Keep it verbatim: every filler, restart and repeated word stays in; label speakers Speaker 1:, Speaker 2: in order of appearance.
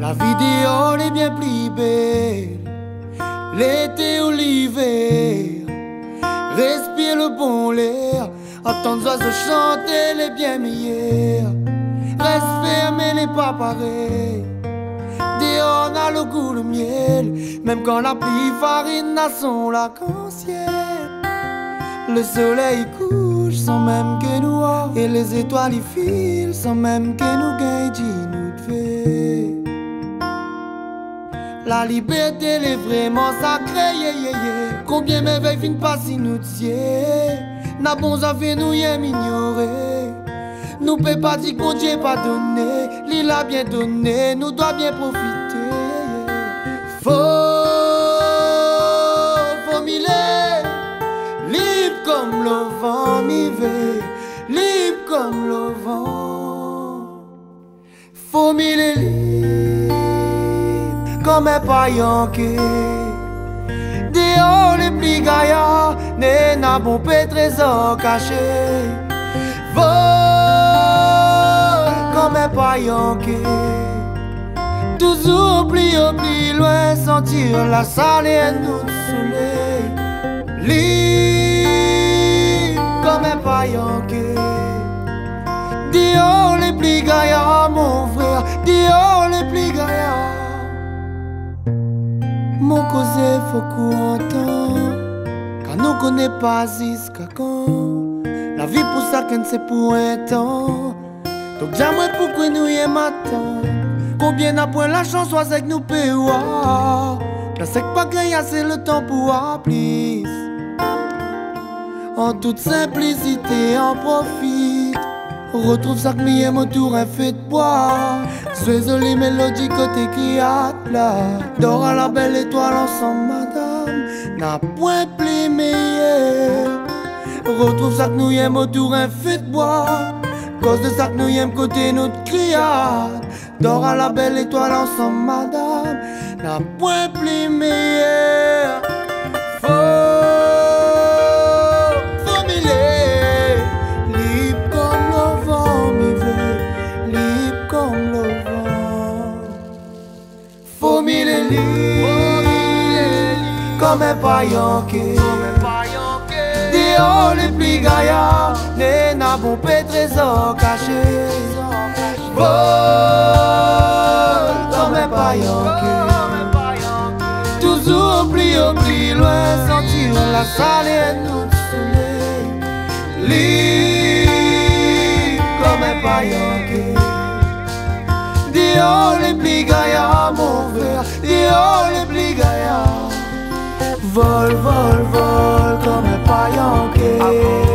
Speaker 1: La vie dehors est bien plus belle. L'été ou l'hiver, respire le bon l'air, entendre oiseaux chanter les bien meilleurs. Reste fermé n'est pas pareil. Dehors on a le goût de miel, même quand la pluie farine a son lac en ciel. Le soleil couche sans même que nous, et les étoiles y filent sans même que nous gagnent nous de fait. La liberté elle est vraiment sacrée, yeah, yeah, yeah. Combien merveilles viennent pas si nous tiens. N'a bon ça fait nous y ignorer. Nous peut pas dire qu'on Dieu pas donné. L'il a bien donné, nous doit bien profiter, yeah. Faut, faut mille, libre comme le vent, m'hiver, libre comme le vent. Faut mille libre comme un paillant qui dehors les plis gaillards, n'est n'a bon peu trésor caché. Vol comme un paillant qui toujours plus au plus loin, sentir la salée nous soleil. Libre comme un paillant qui dehors les plis gaillards, mon frère, dehors les plis gaillards. Mon causé faut qu'on entende, car nous connaît pas jusqu'à quand. La vie pour ça qu'elle c'est pour un temps. Donc jamais pourquoi nous y matin. Combien d'après la chance soit avec nous payons. La sec pas gagner c'est le temps pour appeler. En toute simplicité en profite. Retrouve ça que m'y autour un fait de bois. Sois les mélodies côté qui a là. Dors à la belle étoile ensemble madame. N'a point plus meilleur. Retrouve ça que nous y autour un fait de bois. Cause de ça que nous y côté notre criade. Dors à la belle étoile ensemble madame. N'a point plus meilleur. Comme un paillant qui dehors les plis gaillards, les n'a bon peu trésor caché. Vol comme un paillant qui toujours plus au plus loin, sentir la salée nous soleil. Libre comme un paillant qui dehors les plis gaillards, mon frère, dehors les plis gaillards. Vol, vol, vol comme un paillant qui